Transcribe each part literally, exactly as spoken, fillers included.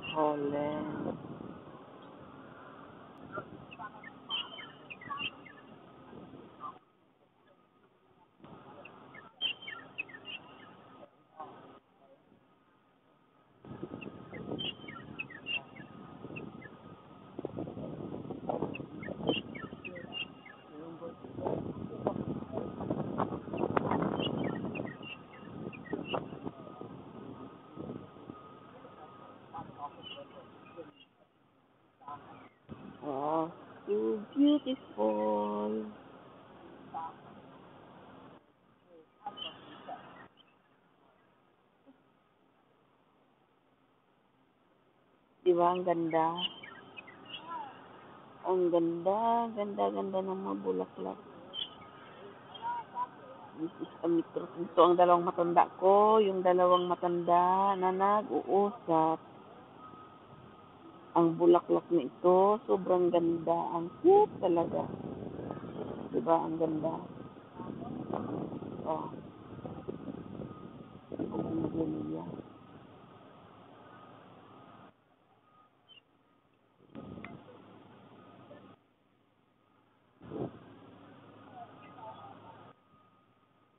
Holland. Oh, so beautiful. Di ba ang ganda? Ang ganda, ganda, ganda ng mga bulaklak. This is a metro. Ito ang dalawang matanda ko, yung dalawang matanda na nag-uusap. Ang bulaklak na ito, sobrang ganda. Ang cute talaga. Diba? Ang ganda. Oh. Bougainvillea.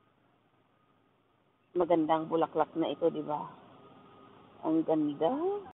Magandang bulaklak na ito, diba? Ang ganda.